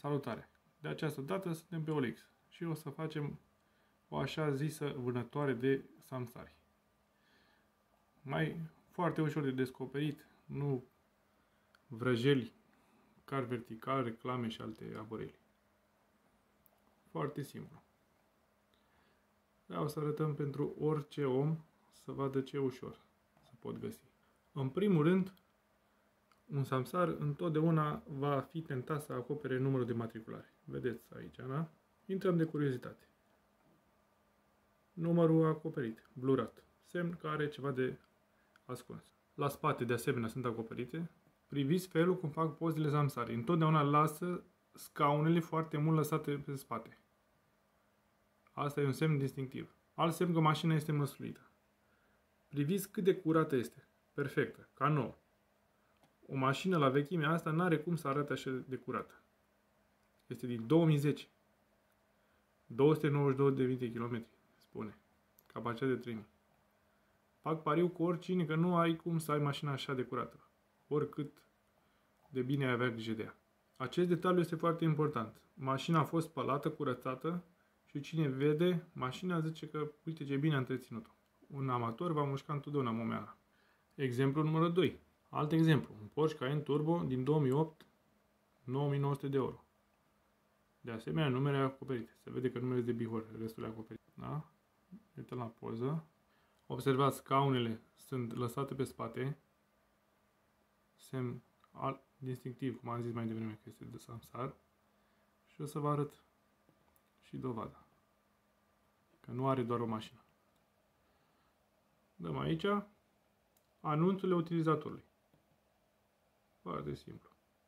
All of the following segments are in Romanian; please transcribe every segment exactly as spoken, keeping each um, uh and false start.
Salutare! De această dată suntem pe O L X și o să facem o așa zisă vânătoare de samsari. Mai foarte ușor de descoperit, nu vrăjeli, car vertical, reclame și alte aboreli. Foarte simplu. Dar o să arătăm pentru orice om să vadă ce ușor să pot găsi. În primul rând, un samsar întotdeauna va fi tentat să acopere numărul de matriculare. Vedeți aici, da? Intrăm de curiozitate. Numărul acoperit, blurat, semn că are ceva de ascuns. La spate, de asemenea, sunt acoperite. Priviți felul cum fac pozele samsarii. Întotdeauna lasă scaunele foarte mult lăsate pe spate. Asta e un semn distinctiv. Alt semn că mașina este măsluită. Priviți cât de curată este. Perfectă, ca nouă. O mașină la vechimea asta n-are cum să arate așa de curată. Este din două mii zece. două sute nouăzeci și două de mii de kilometri, spune. Capacitate de trei mii. Fac pariu cu oricine că nu ai cum să ai mașina așa de curată. Oricât de bine ai avea grijă de ea. Acest detaliu este foarte important. Mașina a fost spălată, curățată și cine vede mașina zice că uite ce bine a întreținut-o. Un amator va mușca întotdeauna momeala. Exemplu numărul doi. Alt exemplu. Un Porsche Cayenne Turbo din două mii opt, nouă mii nouă sute de euro. De asemenea, numere acoperite. Se vede că numele de bihor, restul e acoperit. Da? Uite la poză. Observați, scaunele sunt lăsate pe spate. Semn distinctiv, cum am zis mai devreme, că este de samsar. Și o să vă arăt și dovada. Că nu are doar o mașină. Dăm aici anunțurile utilizatorului. Foarte simplu.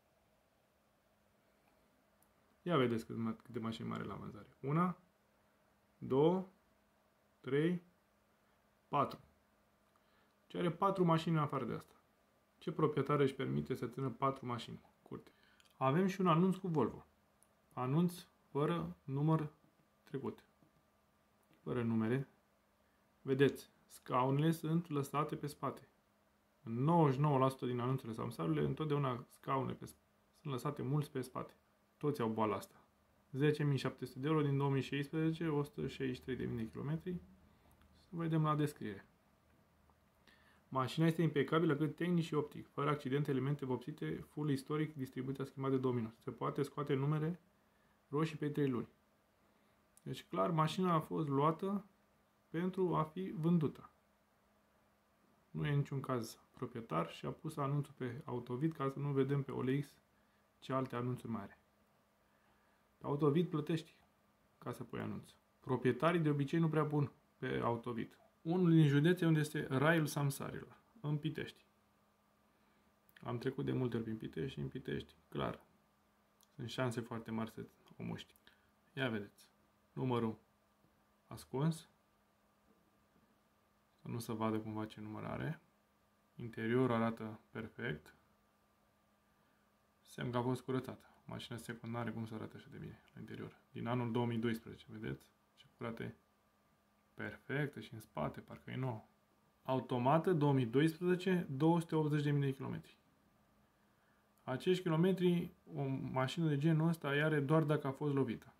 Ia vedeți câte mașini mari la vânzare. Una, două, trei, patru. Ce are patru mașini în afară de asta? Ce proprietar își permite să țină patru mașini curte? Avem și un anunț cu Volvo. Anunț fără număr trecut. Fără numere. Vedeți, scaunele sunt lăsate pe spate. În nouăzeci și nouă la sută din anunțurile samsarurile, întotdeauna scaune pe, sunt lăsate mulți pe spate. Toți au boala asta. zece mii șapte sute de euro din două mii șaisprezece, o sută șaizeci și trei de mii de kilometri. Să vedem la descriere. Mașina este impecabilă atât tehnic și optic, fără accidente, elemente vopsite, full istoric, distribuția schimbată de două mii nouă. Se poate scoate numere roșii pe trei luni. Deci clar, mașina a fost luată pentru a fi vândută. Nu e în niciun caz proprietar și a pus anunțul pe Autovid ca să nu vedem pe O L X ce alte anunțuri mai are. Pe Autovid plătești ca să pui anunț. Proprietarii de obicei nu prea pun pe Autovid. Unul din județe unde este raiul samsarilor, în Pitești. Am trecut de multe ori prin Pitești și în Pitești, clar, sunt șanse foarte mari să o muști. Ia vedeți, numărul ascuns, să nu se vadă cumva ce număr are. Interiorul arată perfect. Semn că a fost curățată. Mașina secundară, cum să arate așa de bine la interior. Din anul două mii doisprezece, vedeți? Ce curată e. Perfectă și în spate, parcă e nouă. Automată, două mii doisprezece, două sute optzeci de mii de kilometri. Acești kilometri, o mașină de genul ăsta îi are doar dacă a fost lovită.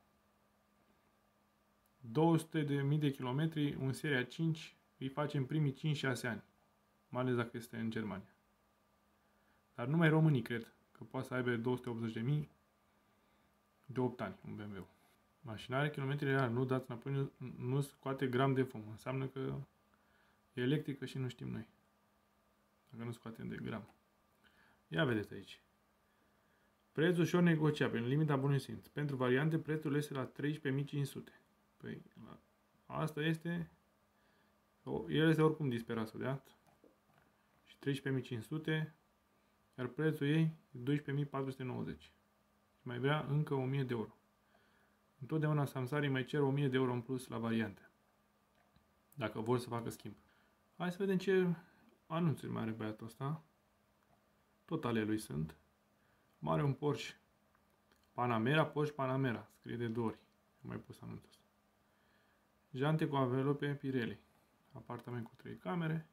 două sute de mii de kilometri, un seria cinci, îi face în primii cinci șase ani. Mai ales dacă este în Germania. Dar numai românii cred că poate să aibă două sute optzeci de mii de opt ani, un B M W. Mașina are kilometri reali, nu dați înapoi, nu, nu scoate gram de fum. Înseamnă că e electrică și nu știm noi. Dacă nu scoatem de gram. Ia vedeți aici. Preț ușor negociabil, în limita bunului simț. Pentru variante, prețul este la treisprezece mii cinci sute. Păi, la, asta este... El este oricum disperat să dea. Și treisprezece mii cinci sute, iar prețul ei doisprezece mii patru sute nouăzeci. Și mai vrea încă o mie de euro. Întotdeauna samsarii mai cer o mie de euro în plus la variante. Dacă vor să facă schimb. Hai să vedem ce anunțuri mai are băiatul ăsta. Tot ale lui sunt. Mai are un Porsche Panamera, Porsche Panamera. Scrie de două ori. Am mai pus anunțul ăsta. Jante cu anvelope Pirelli. Apartament cu trei camere.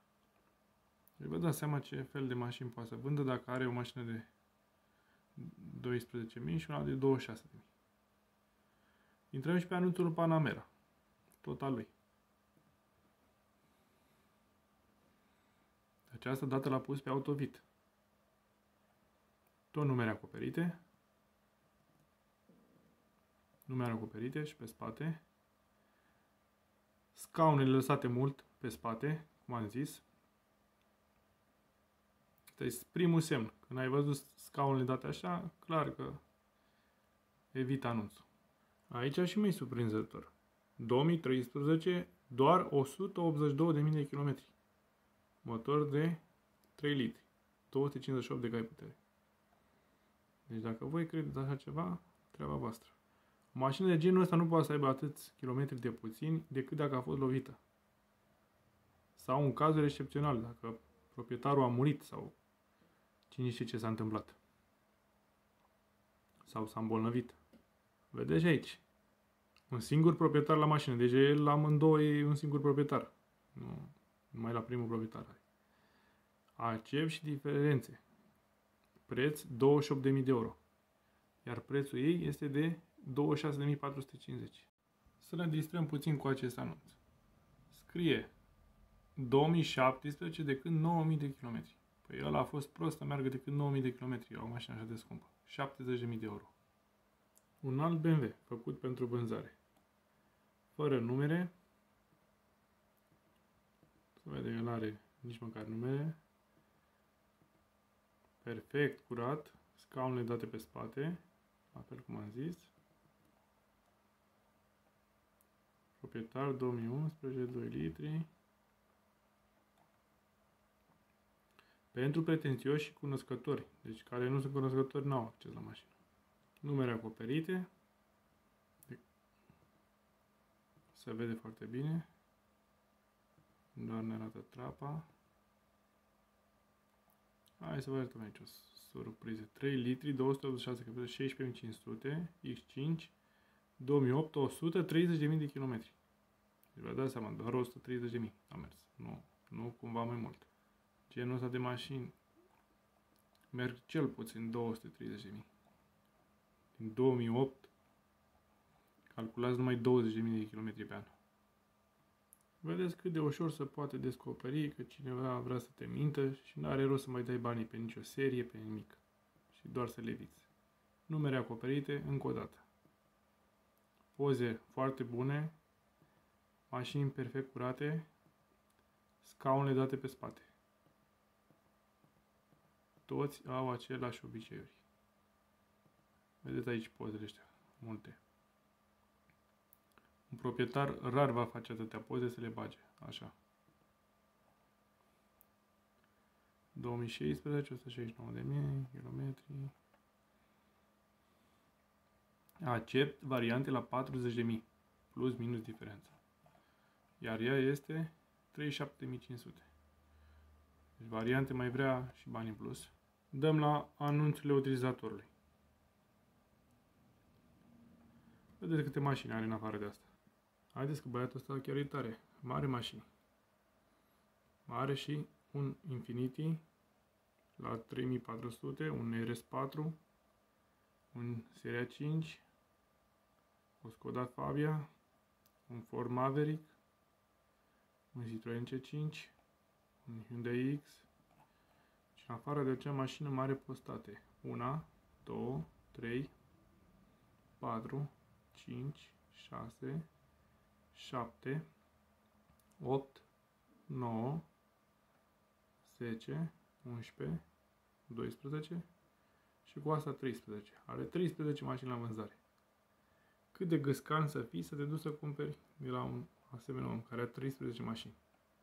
Și vă dați seama ce fel de mașini poate să vândă dacă are o mașină de doisprezece mii și una de douăzeci și șase de mii. Intrăm și pe anunțul Panamera. Tot al lui. Această dată l-a pus pe Autovit. Tot numere acoperite. Numere acoperite și pe spate. Scaunele lăsate mult pe spate, cum am zis. Este primul semn. Când ai văzut scaunele date așa, clar că evit anunțul. Aici și mai surprinzător. două mii treisprezece, doar o sută optzeci și două de mii de kilometri. Motor de trei litri. două sute cincizeci și opt de cai putere. Deci dacă voi credeți așa ceva, treaba voastră. O mașină de genul ăsta nu poate să aibă atâți kilometri de puțini decât dacă a fost lovită. Sau în cazuri excepționale, dacă proprietarul a murit sau cine știe ce s-a întâmplat. Sau s-a îmbolnăvit. Vedeți aici. Un singur proprietar la mașină. Deci el la amândouă e un singur proprietar. Nu, numai la primul proprietar. Accept și diferențe. Preț douăzeci și opt de mii de euro. Iar prețul ei este de douăzeci și șase de mii patru sute cincizeci. Să ne distrăm puțin cu acest anunț. Scrie două mii șaptesprezece decât nouă mii de kilometri. Păi ăla a fost prost să meargă decât nouă mii de kilometri. O mașină așa de scumpă. șaptezeci de mii de euro. Un alt B M W făcut pentru vânzare. Fără numere. Se vede că nu are nici măcar numere. Perfect, curat. Scaunele date pe spate. La fel cum am zis. Proprietar două mii unsprezece, doi litri. Pentru pretențioși și cunoscători. Deci care nu sunt cunoscători n-au acces la mașină. Numere acoperite. Se vede foarte bine. Doar ne arată trapa. Hai să vă arătăm aici o surpriză. trei litri, două sute optzeci și șase km, șaisprezece mii cinci sute, X cinci, două mii opt, o sută treizeci de mii de kilometri. Deci vă dați seama, doar o sută treizeci de mii a mers. Nu, nu cumva mai mult. Genul ăsta de mașini merg cel puțin două sute treizeci de mii. Din două mii opt calculați numai douăzeci de mii de kilometri pe an. Vedeți cât de ușor se poate descoperi că cineva vrea să te mintă și nu are rost să mai dai banii pe nicio serie, pe nimic. Și doar să le eviți. Numere acoperite, încă o dată. Poze foarte bune, mașini perfect curate, scaunele date pe spate. Toți au aceleași obiceiuri. Vedeți aici pozele astea, multe. Un proprietar rar va face atâtea poze să le bage, așa. două mii șaisprezece, o sută șaizeci și nouă de mii kilometri. Accept variante la patruzeci de mii, plus minus diferența. Iar ea este treizeci și șapte de mii cinci sute. Deci variante mai vrea și bani în plus. Dăm la anunțurile utilizatorului. Vedeți câte mașini are în afară de asta. Haideți că băiatul ăsta chiar e tare. Mare mașini. Are și un Infiniti la trei mii patru sute, un R S patru, un Seria cinci, o Skoda Fabia, un Ford Maverick, un Citroen C cinci, un Hyundai X și în afară de acea mașină mare postate. unu, doi, trei, patru, cinci, șase, șapte, opt, nouă, zece, unsprezece, doisprezece și cu asta treisprezece. Are treisprezece mașini la vânzare. Cât de gâscan să fii să te duci să cumperi de la un asemenea om care are treisprezece mașini.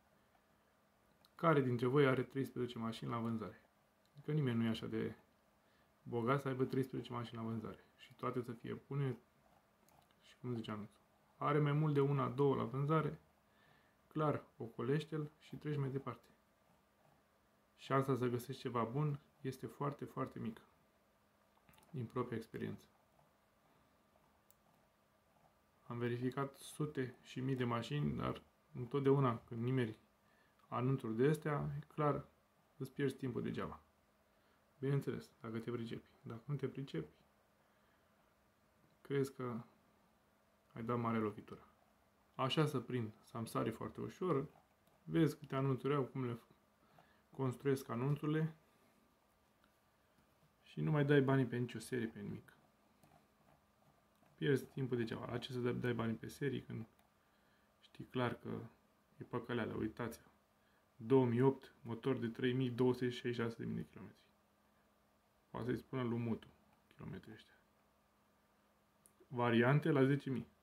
Care dintre voi are treisprezece mașini la vânzare? Că nimeni nu e așa de bogat să aibă treisprezece mașini la vânzare. Și toate să fie bune și cum zice anunțul. Are mai mult de una, două la vânzare, clar, ocolește-l și treci mai departe. Șansa să găsești ceva bun este foarte, foarte mică. Din propria experiență. Am verificat sute și mii de mașini, dar întotdeauna când nimeri anunțuri de astea, e clar, îți pierzi timpul degeaba. Bineînțeles, dacă te pricepi. Dacă nu te pricepi, crezi că ai dat mare lovitură. Așa să prind, să am sare foarte ușor, vezi câte anunțuri au, cum le construiesc anunțurile și nu mai dai banii pe nicio serie, pe nimic. Pierzi timpul degeaba. La ce să dai banii pe serii când știi clar că e păcăleală, uitați-vă. două mii opt, motor de trei mii două sute șaizeci și șase de kilometri. Poate să-i spună lui Mutu kilometri ăștia. Variante la zece mii.